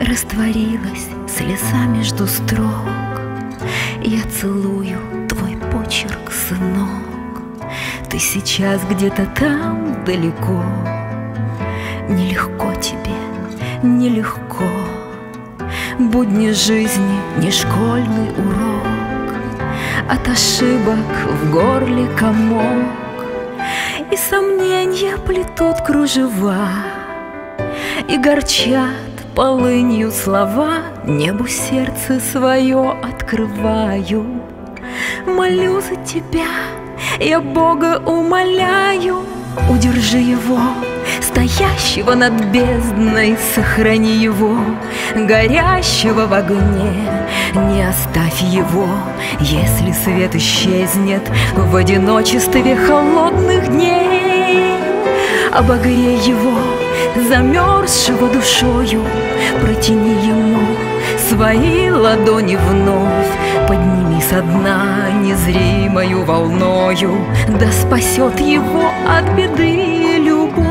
Растворилась слеза между строк. Я целую твой почерк, сынок. Ты сейчас где-то там далеко. Нелегко тебе, нелегко. Будни жизни не школьный урок. От ошибок в горле комок, и сомнения плетут кружева, и горчат полынью слова. Небу сердце свое открываю. Молю за тебя, я Бога умоляю. Удержи его, стоящего над бездной, сохрани его, горящего в огне. Не оставь его, если свет исчезнет в одиночестве холодных дней. Обогрей его, замерзшего душою, протяни ему свои ладони вновь. Подними со дна незримою волною, да спасет его от беды любовь.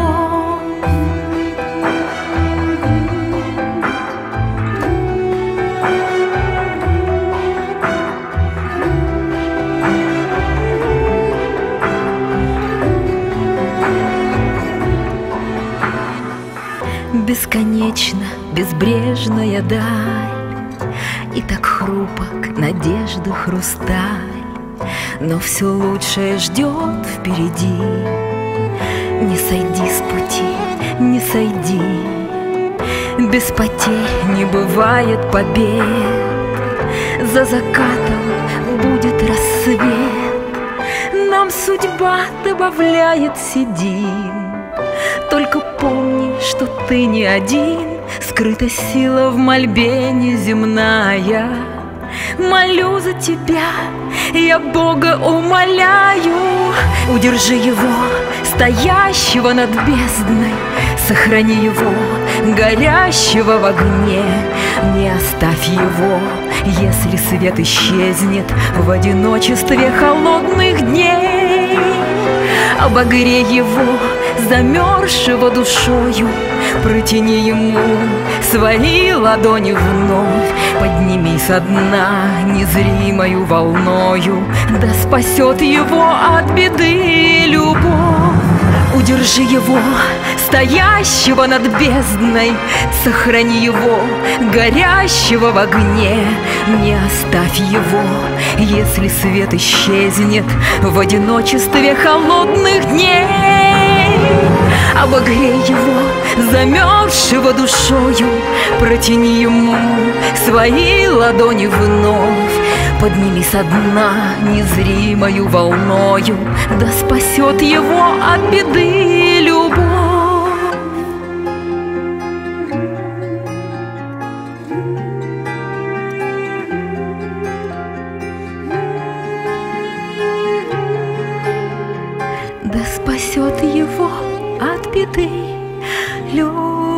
Бесконечно безбрежная даль, и так хрупок надежды хрусталь, но все лучшее ждет впереди. Не сойди с пути, не сойди. Без потерь не бывает побед. За закатом будет рассвет. Нам судьба добавляет седин. Только помни, что ты не один. Скрыта сила в мольбе неземная. Молю за тебя, я Бога умоляю. Удержи его, стоящего над бездной, сохрани его, горящего в огне. Не оставь его, если свет исчезнет в одиночестве холодных дней. Обогрей его, замерзшего душою, протяни ему свои ладони вновь. Подними со дна незримою волною, да спасет его от беды любовь. Удержи его, стоящего над бездной, сохрани его, горящего в огне. Не оставь его, если свет исчезнет в одиночестве холодных дней. Обогрей его, замерзшего душою, протяни ему свои ладони вновь. Подними со дна незримою волною, да спасет его от беды любовь. Да спасет его от беды любовь.